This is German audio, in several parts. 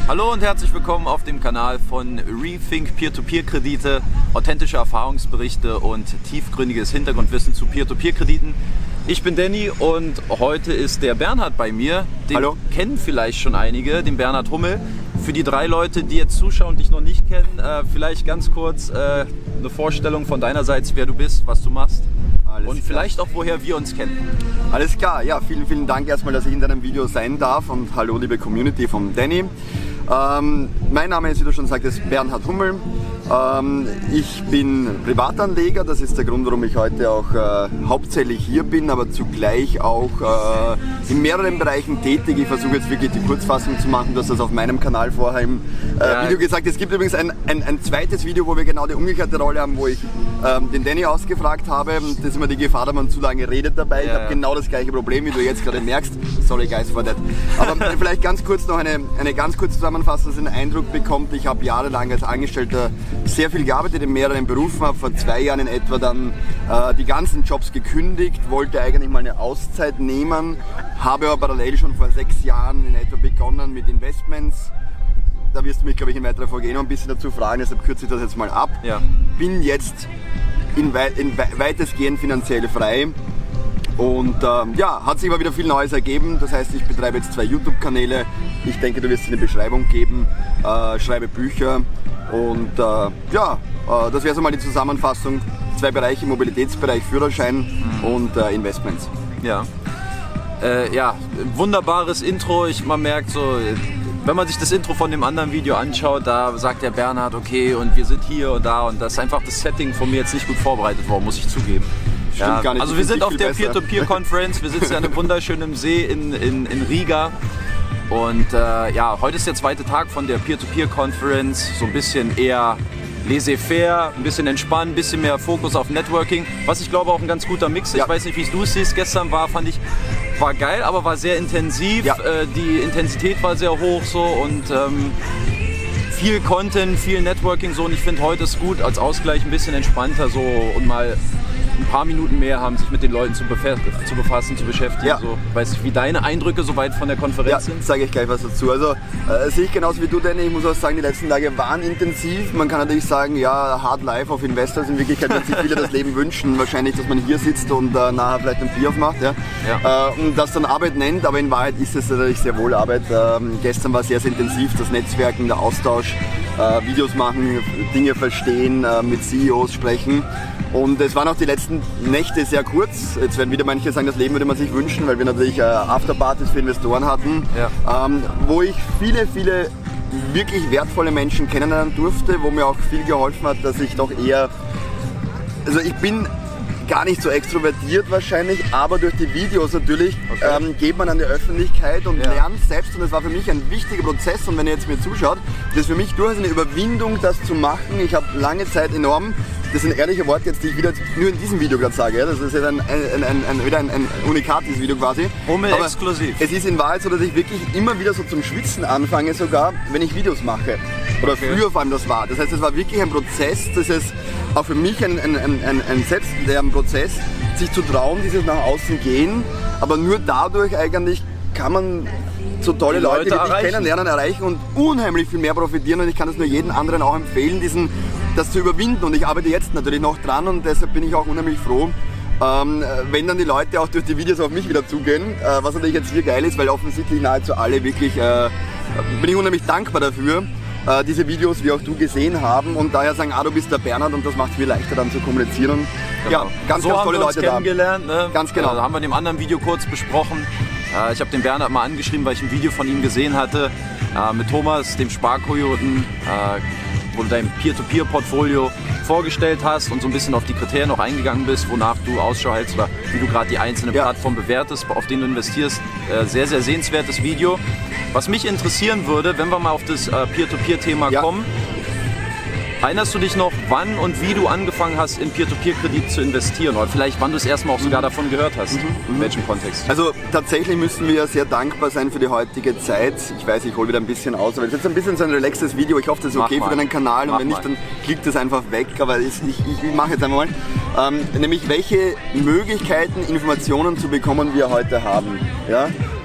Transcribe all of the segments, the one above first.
Hallo und herzlich willkommen auf dem Kanal von Rethink Peer-to-Peer-Kredite, authentische Erfahrungsberichte und tiefgründiges Hintergrundwissen zu Peer-to-Peer-Krediten. Ich bin Danny und heute ist der Bernhard bei mir. Den Hallo. Kennen vielleicht schon einige, den Bernhard Hummel. Für die 3 Leute, die jetzt zuschauen und dich noch nicht kennen, vielleicht ganz kurz eine Vorstellung von deinerseits, wer du bist, was du machst. Alles und klar. vielleicht auch, woher wir uns kennen. Alles klar, ja, vielen Dank erstmal, dass ich in deinem Video sein darf und hallo liebe Community von Danny. Mein Name ist, wie du schon sagtest, Bernhard Hummel. Ich bin Privatanleger, das ist der Grund, warum ich heute auch hauptsächlich hier bin, aber zugleich auch in mehreren Bereichen tätig. Ich versuche jetzt wirklich die Kurzfassung zu machen, du hast das auf meinem Kanal vorher im Video gesagt. Es gibt übrigens ein zweites Video, wo wir genau die umgekehrte Rolle haben, wo ich den Danny ausgefragt habe. Das ist immer die Gefahr, dass man zu lange redet dabei. Ich habe genau das gleiche Problem, wie du jetzt gerade merkst. Sorry guys for that. Aber vielleicht ganz kurz noch eine ganz kurze Zusammenfassung, dass ihr einen Eindruck bekommt. Ich habe jahrelang als Angestellter sehr viel gearbeitet in mehreren Berufen, habe vor 2 Jahren in etwa dann die ganzen Jobs gekündigt, wollte eigentlich mal eine Auszeit nehmen, habe aber parallel schon vor 6 Jahren in etwa begonnen mit Investments. Da wirst du mich, glaube ich, in weiterer Folge noch ein bisschen dazu fragen, deshalb kürze ich das jetzt mal ab. Ja. Bin jetzt weitestgehend finanziell frei. Und ja, hat sich aber wieder viel Neues ergeben. Das heißt, ich betreibe jetzt 2 YouTube-Kanäle. Ich denke, du wirst es in der Beschreibung geben. Schreibe Bücher. Und ja, das wäre so mal die Zusammenfassung. 2 Bereiche, Mobilitätsbereich, Führerschein und Investments. Ja. Ja, wunderbares Intro. Man merkt so, wenn man sich das Intro von dem anderen Video anschaut, da sagt der Bernhard, okay, und wir sind hier und da. Und das ist einfach das Setting von mir jetzt nicht gut vorbereitet worden, muss ich zugeben. Ja, gar nicht. also wir sind auf der Peer-to-Peer-Conference, wir sitzen an einem wunderschönen See in Riga und ja, heute ist der 2. Tag von der Peer-to-Peer-Conference, so ein bisschen eher laissez-faire, ein bisschen entspannt, ein bisschen mehr Fokus auf Networking, was ich glaube auch ein ganz guter Mix ist. Ich weiß nicht, wie es du siehst, gestern war geil, aber war sehr intensiv, die Intensität war sehr hoch so und viel Content, viel Networking so und ich finde heute ist gut als Ausgleich ein bisschen entspannter so und mal ein paar Minuten mehr haben, sich mit den Leuten zu befassen, zu beschäftigen. Ja. So, weiß nicht, wie deine Eindrücke soweit von der Konferenz sind? Sage ich gleich was dazu. Also sehe ich genauso wie du, Danny. Ich muss auch sagen, die letzten Tage waren intensiv. Man kann natürlich sagen, ja, hard life of investors. In Wirklichkeit wird sich viele das Leben wünschen. Wahrscheinlich, dass man hier sitzt und nachher vielleicht ein Bier aufmacht. Ja? Und das dann Arbeit nennt, aber in Wahrheit ist es natürlich sehr wohl Arbeit. Gestern war sehr intensiv, das Netzwerken, der Austausch, Videos machen, Dinge verstehen, mit CEOs sprechen. Und es waren auch die letzten Nächte sehr kurz. Jetzt werden wieder manche sagen, das Leben würde man sich wünschen, weil wir natürlich Afterpartys für Investoren hatten, wo ich viele wirklich wertvolle Menschen kennenlernen durfte, wo mir auch viel geholfen hat, dass ich doch eher, also ich bin gar nicht so extrovertiert wahrscheinlich, aber durch die Videos natürlich geht man an die Öffentlichkeit und lernt selbst und das war für mich ein wichtiger Prozess und wenn ihr jetzt mir zuschaut, das ist für mich durchaus eine Überwindung, das zu machen. Ich habe lange Zeit enorm, das sind ehrliche Worte jetzt, die ich wieder nur in diesem Video gerade sage, das ist jetzt wieder ein unikates Video quasi. Hummel exklusiv. Es ist in Wahrheit so, dass ich wirklich immer wieder so zum Schwitzen anfange sogar, wenn ich Videos mache. Oder früher vor allem das war. Das heißt, es war wirklich ein Prozess, das ist auch für mich ein Prozess, sich zu trauen, dieses nach außen gehen, aber nur dadurch eigentlich kann man so tolle Leute, die dich kennenlernen, erreichen und unheimlich viel mehr profitieren und ich kann es nur jedem anderen auch empfehlen, das zu überwinden und ich arbeite jetzt natürlich noch dran und deshalb bin ich auch unheimlich froh, wenn dann die Leute auch durch die Videos auf mich wieder zugehen, was natürlich jetzt hier geil ist, weil offensichtlich nahezu alle wirklich, bin ich unheimlich dankbar dafür, diese Videos wie auch du gesehen haben und daher sagen, du bist der Bernhard und das macht es mir leichter dann zu kommunizieren. Genau. Ja, ganz tolle Leute da. Kennengelernt, ne? Ganz genau. Da haben wir in dem anderen Video kurz besprochen. Ich habe den Bernhard mal angeschrieben, weil ich ein Video von ihm gesehen hatte mit Thomas, dem Sparkojoten, wo du dein Peer-to-Peer-Portfolio vorgestellt hast und so ein bisschen auf die Kriterien auch eingegangen bist, wonach du Ausschau hältst oder wie du gerade die einzelnen Plattformen bewertest, auf denen du investierst. Sehr sehenswertes Video. Was mich interessieren würde, wenn wir mal auf das Peer-to-Peer-Thema kommen, erinnerst du dich noch, wann und wie du angefangen hast, in Peer-to-Peer-Kredit zu investieren? Oder vielleicht, wann du es erstmal auch sogar davon gehört hast? In welchem Kontext? Also tatsächlich müssen wir ja sehr dankbar sein für die heutige Zeit. Ich weiß, ich hole wieder ein bisschen aus, aber es ist jetzt ein bisschen so ein relaxtes Video. Ich hoffe, das ist okay für deinen Kanal und wenn nicht, dann klickt das einfach weg. Aber ich mache jetzt einmal. Nämlich welche Möglichkeiten, Informationen zu bekommen wir heute haben. Ja?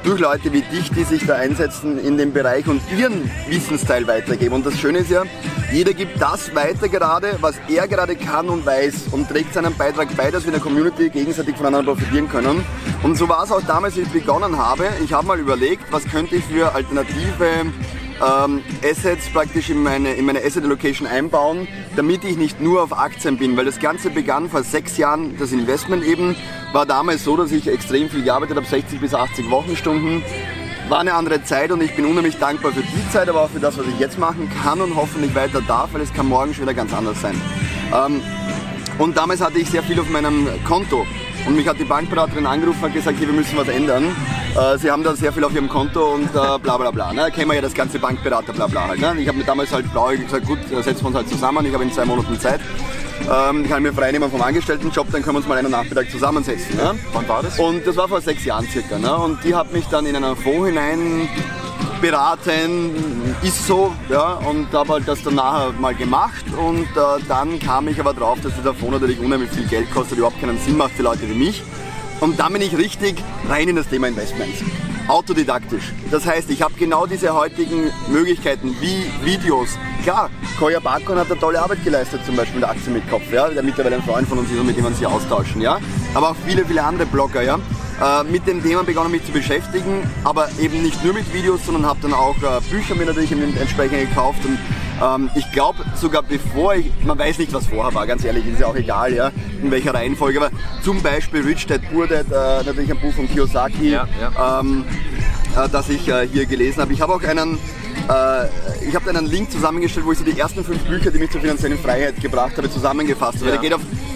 durch Leute wie dich, die sich da einsetzen in dem Bereich und ihren Wissensteil weitergeben. Und das Schöne ist ja, jeder gibt das weiter gerade, was er gerade kann und weiß und trägt seinen Beitrag bei, dass wir in der Community gegenseitig voneinander profitieren können. Und so war es auch damals, als ich begonnen habe. Ich habe mal überlegt, was könnte ich für alternative Assets praktisch in meine Asset Allocation einbauen, damit ich nicht nur auf Aktien bin, weil das Ganze begann vor 6 Jahren, das Investment eben, war damals so, dass ich extrem viel gearbeitet habe, 60 bis 80 Wochenstunden, war eine andere Zeit und ich bin unheimlich dankbar für die Zeit, aber auch für das, was ich jetzt machen kann und hoffentlich weiter darf, weil es kann morgen schon wieder ganz anders sein. Und damals hatte ich sehr viel auf meinem Konto. Und mich hat die Bankberaterin angerufen und gesagt, hey, wir müssen was ändern. Sie haben da sehr viel auf ihrem Konto und bla bla bla. Ne? Kennen wir ja das ganze Bankberater bla bla halt. Ne? Ich habe mir damals halt blauäugig gesagt, gut, setzen wir uns halt zusammen, ich habe in 2 Monaten Zeit. Kann ich mir frei nehmen vom Angestelltenjob, dann können wir uns mal einen Nachmittag zusammensetzen. Ne? Wann war das? Und das war vor 6 Jahren circa. Ne? Und die hat mich dann in einen Fonds hinein beraten, ist so, ja, und habe halt das dann nachher mal gemacht und dann kam ich aber drauf, dass dieser Fonds natürlich unheimlich viel Geld kostet, überhaupt keinen Sinn macht für Leute wie mich. Und dann bin ich richtig rein in das Thema Investments. Autodidaktisch. Das heißt, ich habe genau diese heutigen Möglichkeiten wie Videos. Klar, Koya Bakon hat eine tolle Arbeit geleistet, zum Beispiel der Aktien mit Kopf, ja, der mittlerweile ein Freund von uns ist und mit dem wir uns hier austauschen. Ja. Aber auch viele, viele andere Blogger. Ja. Mit dem Thema begonnen mich zu beschäftigen, aber eben nicht nur mit Videos, sondern habe dann auch Bücher mir natürlich entsprechend gekauft. Und ich glaube sogar man weiß nicht, was vorher war, ganz ehrlich, ist ja auch egal, ja, in welcher Reihenfolge, aber zum Beispiel Rich Dad Poor Dad, natürlich ein Buch von Kiyosaki, das ich hier gelesen habe. Ich habe auch einen Link zusammengestellt, wo ich so die ersten 5 Bücher, die mich zur finanziellen Freiheit gebracht habe, zusammengefasst habe. Ja. Der geht auf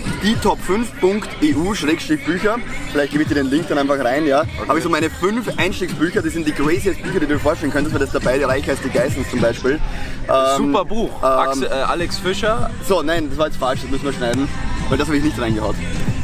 die-top5.eu/Bücher. Vielleicht gebe ich dir den Link dann einfach rein, ja. Okay. Habe ich so meine 5 Einstiegsbücher, die sind die craziest Bücher, die du dir vorstellen könntest, weil das dabei, die Reich heißt die Geissens zum Beispiel. Super Buch. Alex Fischer. So, nein, das war jetzt falsch, das müssen wir schneiden, weil das habe ich nicht reingehaut.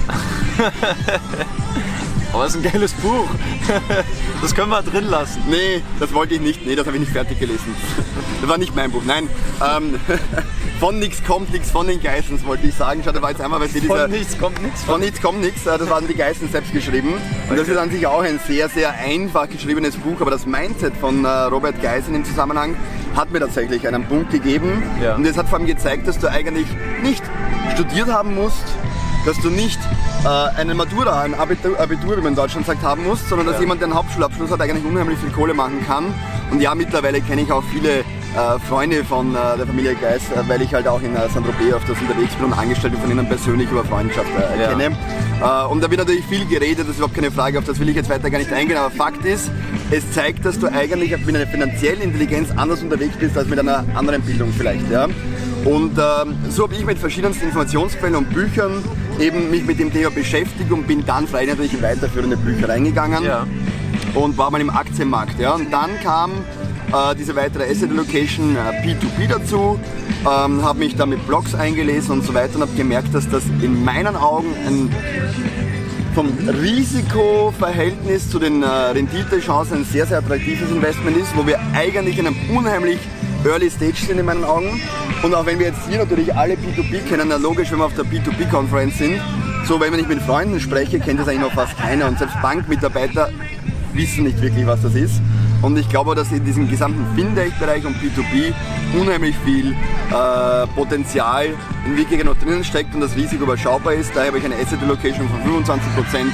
Aber es ist ein geiles Buch. Das können wir drin lassen. Nee, das wollte ich nicht. Nee, das habe ich nicht fertig gelesen. Das war nicht mein Buch. Nein. Von nichts kommt nichts, von den Geissens wollte ich sagen. Schau, da war jetzt einmal, weil von nichts kommt nichts. Von nichts kommt nichts. Das waren die Geissens selbst geschrieben. Und das ist an sich auch ein sehr, sehr einfach geschriebenes Buch. Aber das Mindset von Robert Geisen im Zusammenhang hat mir tatsächlich einen Punkt gegeben. Ja. Und es hat vor allem gezeigt, dass du eigentlich nicht studiert haben musst, dass du nicht eine Matura, ein Abitur, wie man in Deutschland sagt, haben musst, sondern dass jemand, der einen Hauptschulabschluss hat, eigentlich unheimlich viel Kohle machen kann. Und ja, mittlerweile kenne ich auch viele Freunde von der Familie Geis, weil ich halt auch in Saint-Tropez öfters unterwegs bin und Angestellte von ihnen persönlich über Freundschaft kenne. Und da wird natürlich viel geredet, das ist überhaupt keine Frage, auf das will ich jetzt weiter gar nicht eingehen, aber Fakt ist, es zeigt, dass du eigentlich mit einer finanziellen Intelligenz anders unterwegs bist als mit einer anderen Bildung vielleicht. Ja? Und so habe ich mit verschiedensten Informationsquellen und Büchern eben mich mit dem Thema beschäftigt und bin dann frei natürlich in weiterführende Bücher reingegangen und war mal im Aktienmarkt. Ja? Und dann kam diese weitere Asset Allocation P2P dazu, habe mich da mit Blogs eingelesen und so weiter und habe gemerkt, dass das in meinen Augen vom Risikoverhältnis zu den Renditechancen ein sehr, sehr attraktives Investment ist, wo wir eigentlich in einem unheimlich Early Stage sind in meinen Augen. Und auch wenn wir jetzt hier natürlich alle P2P kennen, na logisch, wenn wir auf der P2P-Conference sind, so wenn ich mit Freunden spreche, kennt das eigentlich noch fast keiner und selbst Bankmitarbeiter wissen nicht wirklich, was das ist. Und ich glaube, dass in diesem gesamten Fintech-Bereich und P2P unheimlich viel Potenzial in Wirklichkeit noch drinnen steckt und das Risiko überschaubar ist. Daher habe ich eine Asset Allocation von 25%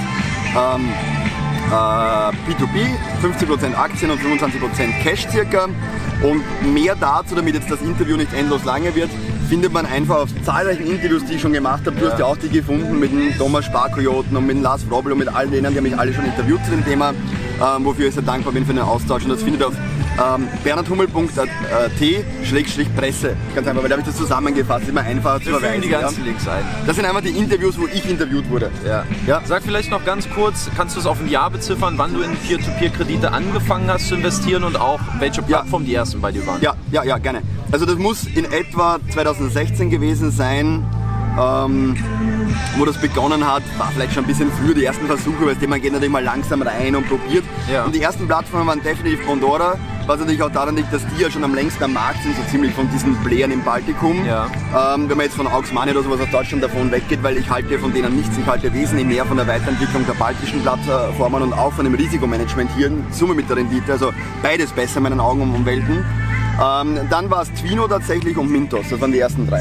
P2P, 50% Aktien und 25% Cash circa. Und mehr dazu, damit jetzt das Interview nicht endlos lange wird, findet man einfach auf zahlreichen Interviews, die ich schon gemacht habe. Du hast ja auch die gefunden mit dem Thomas Sparkoyoten und mit dem Lars Wrobel und mit all denen, die haben mich alle schon interviewt zu dem Thema, wofür ich sehr dankbar bin für den Austausch. Und das findet ihr auf bernhardhummel.at/Presse. Ganz einfach, weil da habe ich das zusammengefasst, ist immer einfacher zu verweisen. Die ganzen Links ein. Das sind einfach die Interviews, wo ich interviewt wurde. Ja. Sag vielleicht noch ganz kurz, kannst du es auf ein Jahr beziffern, wann du in Peer-to-Peer-Kredite angefangen hast zu investieren und auch welche Plattform die ersten bei dir waren? Ja, gerne. Also das muss in etwa 2016 gewesen sein. wo das begonnen hat, war vielleicht schon ein bisschen früher die ersten Versuche, weil man geht natürlich mal langsam rein und probiert. Ja. Und die ersten Plattformen waren definitiv Pandora, was natürlich auch daran liegt, dass die ja schon am längsten am Markt sind, so ziemlich von diesen Playern im Baltikum. Ja. Wenn man jetzt von Aux Money oder sowas aus Deutschland davon weggeht, weil ich halte von denen nichts, ich halte wesentlich mehr von der Weiterentwicklung der baltischen Plattformen und auch von dem Risikomanagement hier in Summe mit der Rendite, also beides besser in meinen Augen um Welten. Dann war es Twino tatsächlich und Mintos, das waren die ersten drei.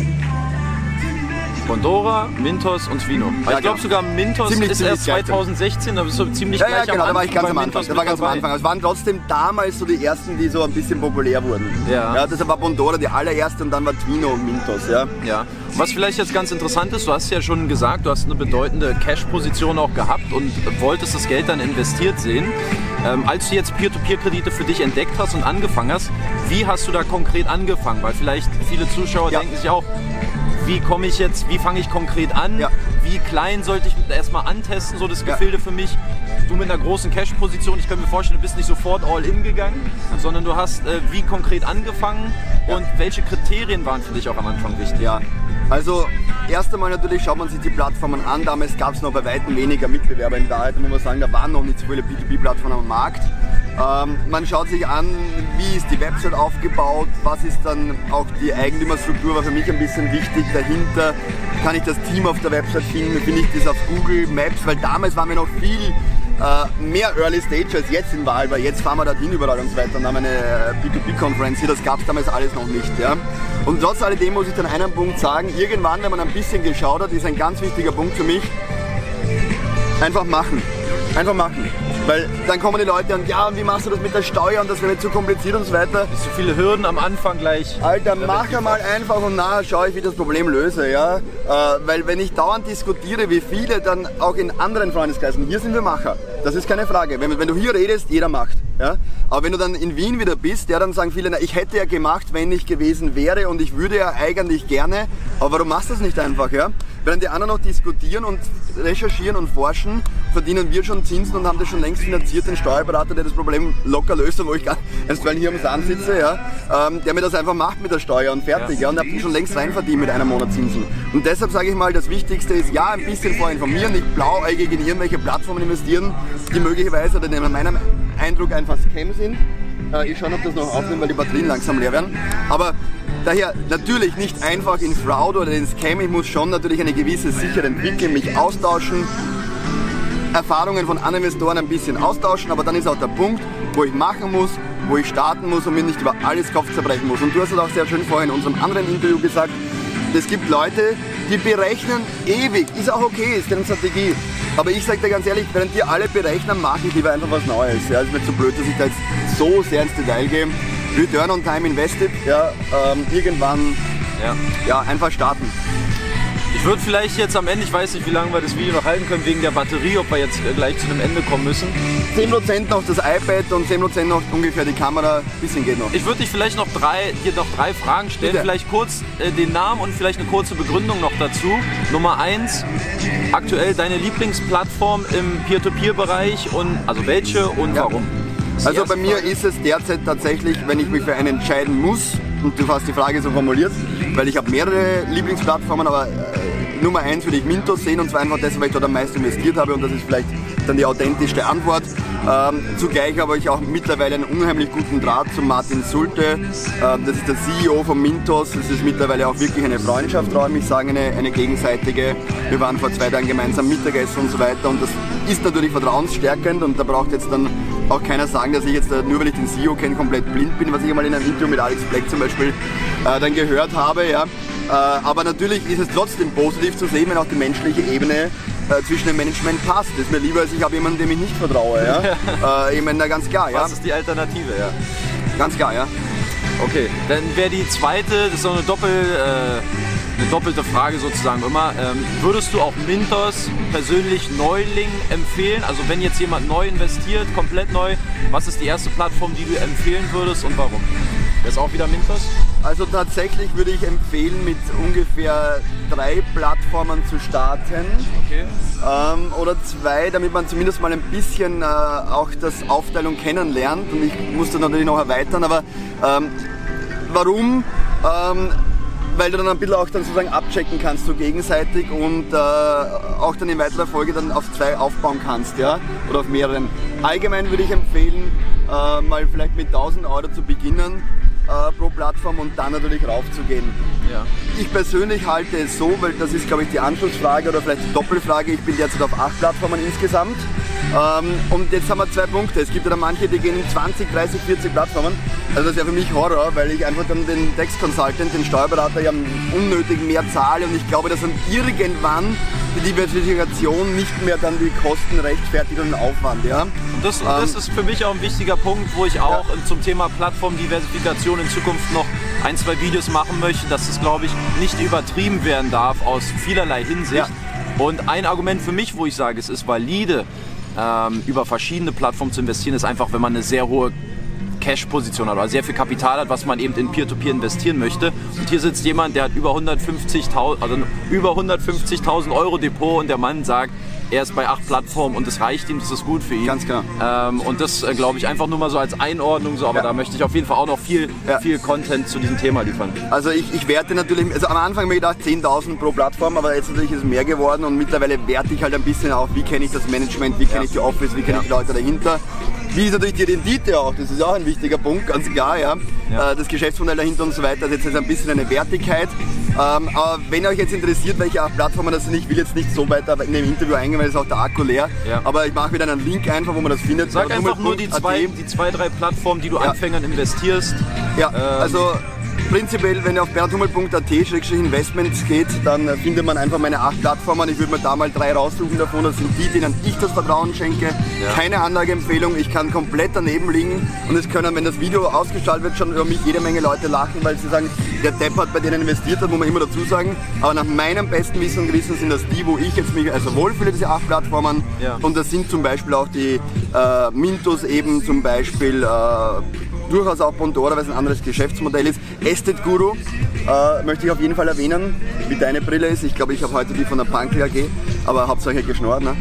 Pandora, Mintos und Twino. Ja, ich glaube sogar Mintos ist erst 2016, da bist du ziemlich gleich genau, am Anfang. Da war ich ganz am Anfang. Das war ganz am Anfang. Es waren trotzdem damals so die ersten, die so ein bisschen populär wurden. Ja. Deshalb war Pandora die allererste und dann war Twino und Mintos. Ja. Was vielleicht jetzt ganz interessant ist, du hast ja schon gesagt, du hast eine bedeutende Cash-Position auch gehabt und wolltest das Geld dann investiert sehen. Als du jetzt Peer-to-Peer-Kredite für dich entdeckt hast und angefangen hast, wie hast du da konkret angefangen? Weil vielleicht viele Zuschauer denken sich auch, wie fange ich konkret an? Ja. Wie klein sollte ich erstmal antesten, so das Gefilde für mich? Du mit einer großen Cash-Position, ich kann mir vorstellen, du bist nicht sofort all-in gegangen, sondern du hast wie konkret angefangen und welche Kriterien waren für dich auch am Anfang wichtig? Ja. Also erst einmal natürlich schaut man sich die Plattformen an, damals gab es noch bei weitem weniger Mitbewerber in Wahrheit, da muss man sagen, da waren noch nicht so viele B2B-Plattformen am Markt. Man schaut sich an, wie ist die Website aufgebaut, was ist dann auch die Eigentümerstruktur, war für mich ein bisschen wichtig dahinter. Kann ich das Team auf der Website finden, finde ich das auf Google Maps, weil damals waren wir noch viel mehr Early Stage als jetzt in Wahl, weil jetzt fahren wir dorthin überall und so weiter und haben eine B2B-Konferenz hier, das gab es damals alles noch nicht. Ja? Und trotz alledem muss ich dann einen Punkt sagen, irgendwann, wenn man ein bisschen geschaut hat, ist ein ganz wichtiger Punkt für mich, einfach machen. Einfach machen. Weil dann kommen die Leute und ja, wie machst du das mit der Steuer und das wäre nicht zu kompliziert und so weiter. So viele Hürden am Anfang gleich. Alter, mach einmal einfach und nachher schaue ich, wie ich das Problem löse. Ja? Weil wenn ich dauernd diskutiere, wie viele dann auch in anderen Freundeskreisen, hier sind wir Macher, das ist keine Frage. Wenn du hier redest, jeder macht. Ja? Aber wenn du dann in Wien wieder bist, dann sagen viele, na, ich hätte ja gemacht, wenn ich gewesen wäre und ich würde ja eigentlich gerne, aber warum machst du das nicht einfach? Ja? Während die anderen noch diskutieren und recherchieren und forschen, verdienen wir schon Zinsen und haben das schon längst finanziert, den Steuerberater, der das Problem locker löst, wo ich einstweilen hier am Sand sitze, ja, der mir das einfach macht mit der Steuer und fertig. Ja, und habe schon längst rein verdient mit einem Monat Zinsen. Und deshalb sage ich mal, das Wichtigste ist, ja, ein bisschen vorinformieren, nicht blauäugig in irgendwelche Plattformen investieren, die möglicherweise oder in meinem Eindruck einfach Scam sind. Ich schaue, ob das noch aufnimmt, weil die Batterien langsam leer werden. Aber daher natürlich nicht einfach in Fraud oder in Scam, ich muss schon natürlich eine gewisse Sicherheit entwickeln, mich austauschen, Erfahrungen von anderen Investoren ein bisschen austauschen, aber dann ist auch der Punkt, wo ich machen muss, wo ich starten muss und mir nicht über alles Kopf zerbrechen muss. Und du hast es auch sehr schön vorhin in unserem anderen Interview gesagt, es gibt Leute, die berechnen ewig, ist auch okay, ist deren Strategie. Aber ich sage dir ganz ehrlich, während die alle berechnen, mache ich lieber einfach was Neues. Ja, ist mir zu blöd, dass ich da jetzt so sehr ins Detail gehe. Return on Time Invested, ja, irgendwann einfach starten. Ich würde vielleicht jetzt am Ende, ich weiß nicht, wie lange wir das Video noch halten können wegen der Batterie, ob wir jetzt gleich zu einem Ende kommen müssen. 10% noch das iPad und 10% noch ungefähr die Kamera, ein bisschen geht noch. Ich würde dich vielleicht noch drei Fragen stellen, bitte. Vielleicht kurz den Namen und vielleicht eine kurze Begründung noch dazu. Nummer 1, aktuell deine Lieblingsplattform im Peer-to-Peer-Bereich und also welche und warum? Also bei mir ist es derzeit tatsächlich, wenn ich mich für einen entscheiden muss, und du hast die Frage so formuliert, weil ich habe mehrere Lieblingsplattformen, aber Nummer 1 würde ich Mintos sehen und zwar einfach deshalb, weil ich dort am meisten investiert habe und das ist vielleicht dann die authentischste Antwort. Zugleich habe ich auch mittlerweile einen unheimlich guten Draht zu Martin Sulte. Das ist der CEO von Mintos. Es ist mittlerweile auch wirklich eine Freundschaft, traue ich mich sagen, eine gegenseitige. Wir waren vor 2 Tagen gemeinsam Mittagessen und so weiter und das ist natürlich vertrauensstärkend und da braucht jetzt dann auch keiner sagen, dass ich jetzt nur weil ich den CEO kenne, komplett blind bin, was ich einmal in einem Interview mit Alex Black zum Beispiel dann gehört habe. Ja. Aber natürlich ist es trotzdem positiv zu sehen, wenn auch die menschliche Ebene zwischen dem Management passt. Das ist mir lieber, als ich habe jemanden, dem ich nicht vertraue. Ja. Ich meine, ganz klar. Ja. Was ist die Alternative? Ja. Ganz klar, ja. Okay, dann wäre die zweite, das ist so eine doppelte Frage sozusagen immer. Würdest du auch Mintos persönlich Neuling empfehlen? Also wenn jetzt jemand neu investiert, komplett neu, was ist die erste Plattform, die du empfehlen würdest und warum? Das ist auch wieder Mintos? Also tatsächlich würde ich empfehlen, mit ungefähr 3 Plattformen zu starten. Okay. Oder 2, damit man zumindest mal ein bisschen auch das Aufteilung kennenlernt. Und ich muss das natürlich noch erweitern, aber warum? weil du dann ein bisschen auch dann sozusagen abchecken kannst so gegenseitig und auch dann in weiterer Folge dann auf 2 aufbauen kannst, ja, oder auf mehreren. Allgemein würde ich empfehlen, mal vielleicht mit 1000 € zu beginnen pro Plattform und dann natürlich raufzugehen. Ja. Ich persönlich halte es so, weil das ist, glaube ich, die Anschlussfrage oder vielleicht die Doppelfrage. Ich bin derzeit auf 8 Plattformen insgesamt. Und jetzt haben wir 2 Punkte. Es gibt ja dann manche, die gehen in 20, 30, 40 Plattformen. Also das wäre für mich Horror, weil ich einfach dann den Tax Consultant, den Steuerberater ja unnötig mehr zahle und ich glaube, dass dann irgendwann die Diversifikation nicht mehr dann die Kosten rechtfertigt und den Aufwand. Ja? Das ist für mich auch ein wichtiger Punkt, wo ich auch zum Thema Plattformdiversifikation in Zukunft noch 1, 2 Videos machen möchte, dass es, glaube ich, nicht übertrieben werden darf aus vielerlei Hinsicht. Ja. Und ein Argument für mich, wo ich sage, es ist valide, über verschiedene Plattformen zu investieren, ist einfach, wenn man eine sehr hohe Cash-Position hat oder sehr viel Kapital hat, was man eben in Peer-to-Peer investieren möchte. Und hier sitzt jemand, der hat über 150.000 Euro Depot und der Mann sagt, er ist bei 8 Plattformen und das reicht ihm, das ist gut für ihn. Ganz klar. Und das glaube ich einfach nur mal so als Einordnung, so, aber da möchte ich auf jeden Fall auch noch viel Content zu diesem Thema liefern. Also ich werte natürlich, also am Anfang habe ich gedacht 10.000 pro Plattform, aber jetzt natürlich ist es mehr geworden und mittlerweile werte ich halt ein bisschen auf, wie kenne ich das Management, wie kenne ich die Office, wie kenne ich die Leute dahinter. Wie ist natürlich die Rendite auch, das ist auch ein wichtiger Punkt, ganz klar, ja. Das Geschäftsmodell dahinter und so weiter, das ist jetzt ein bisschen eine Wertigkeit. Aber wenn euch jetzt interessiert, welche 8 Plattformen das sind, ich will jetzt nicht so weiter in dem Interview eingehen, weil es ist auch der Akku leer. Ja. Aber ich mache wieder einen Link einfach, wo man das findet. Sag einfach nur die 2, 3 Plattformen, die du Anfängern investierst. Ja, also prinzipiell, wenn ihr auf bernhardhummel.at/investments geht, dann findet man einfach meine 8 Plattformen. Ich würde mir da mal 3 raussuchen davon. Das sind die, denen ich das Vertrauen schenke. Ja. Keine Anlageempfehlung. Ich kann komplett daneben liegen. Und es können, wenn das Video ausgestrahlt wird, schon über mich jede Menge Leute lachen, weil sie sagen, der Depp hat bei denen investiert, das muss man immer dazu sagen. Aber nach meinem besten Wissen und Gewissen sind das die, wo ich jetzt mich also wohlfühle, diese 8 Plattformen. Ja. Und das sind zum Beispiel auch die Mintos eben zum Beispiel. Durchaus auch Bondora, weil es ein anderes Geschäftsmodell ist. Estate Guru möchte ich auf jeden Fall erwähnen, wie deine Brille ist. Ich glaube, ich habe heute die von der Punky AG, aber Hauptsache geschnurrt. Ne?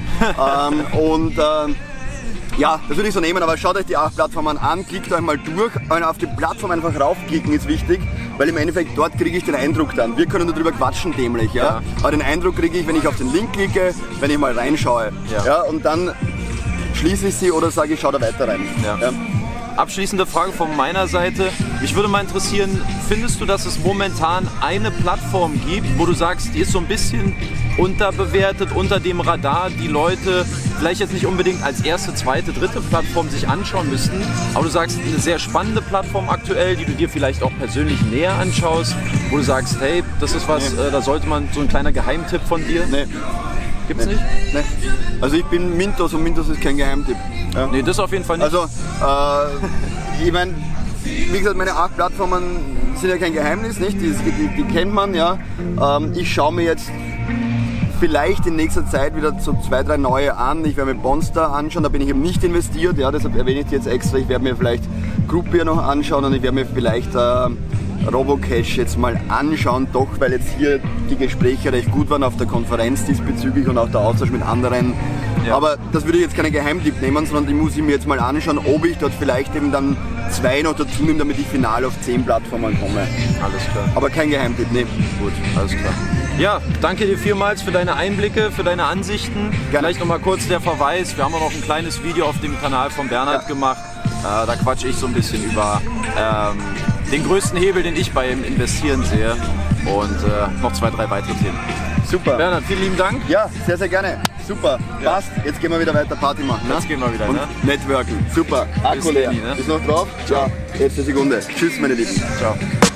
Ja, das würde ich so nehmen, aber schaut euch die 8 Plattformen an, klickt euch mal durch. Auf die Plattform einfach raufklicken ist wichtig, weil im Endeffekt dort kriege ich den Eindruck dann. Wir können nur drüber quatschen dämlich, ja? Aber den Eindruck kriege ich, wenn ich auf den Link klicke, wenn ich mal reinschaue. Ja? Und dann schließe ich sie oder sage ich, schau da weiter rein. Ja. Abschließende Frage von meiner Seite. Mich würde mal interessieren, findest du, dass es momentan eine Plattform gibt, wo du sagst, die ist so ein bisschen unterbewertet, unter dem Radar, die Leute vielleicht jetzt nicht unbedingt als erste, zweite, dritte Plattform sich anschauen müssten, aber du sagst, eine sehr spannende Plattform aktuell, die du dir vielleicht auch persönlich näher anschaust, wo du sagst, hey, das ist was, da sollte man, so ein kleiner Geheimtipp von dir? Nee. Gibt's nicht? Nee. Also ich bin Mintos und Mintos ist kein Geheimtipp. Ja. Nee, das auf jeden Fall nicht. Also, ich meine, wie gesagt, meine 8 Plattformen sind ja kein Geheimnis, nicht? Die kennt man, ja. Ich schaue mir jetzt vielleicht in nächster Zeit wieder so 2, 3 neue an. Ich werde mir Bonster anschauen, da bin ich eben nicht investiert, ja, deshalb erwähne ich die jetzt extra. Ich werde mir vielleicht Groupier noch anschauen und ich werde mir vielleicht Robocash jetzt mal anschauen, doch, weil jetzt hier die Gespräche recht gut waren auf der Konferenz diesbezüglich und auch der Austausch mit anderen. Ja. Aber das würde ich jetzt keinen Geheimtipp nehmen, sondern die muss ich mir jetzt mal anschauen, ob ich dort vielleicht eben dann 2 noch dazu nehme, damit ich final auf 10 Plattformen komme. Alles klar. Aber kein Geheimtipp, ne. Gut, alles klar. Ja, danke dir vielmals für deine Einblicke, für deine Ansichten. Gerne. Vielleicht nochmal kurz der Verweis, wir haben auch noch ein kleines Video auf dem Kanal von Bernhard gemacht. Da quatsche ich so ein bisschen über den größten Hebel, den ich beim Investieren sehe und noch 2, 3 weitere Themen. Super. Bernhard, vielen lieben Dank. Ja, sehr, sehr gerne. Super. Ja. Passt. Jetzt gehen wir wieder weiter Party machen. Ne? Jetzt gehen wir wieder. Und networken. Super. Akku leer. Ist noch drauf? Ciao. Ja. Letzte Sekunde. Tschüss, meine Lieben. Ciao.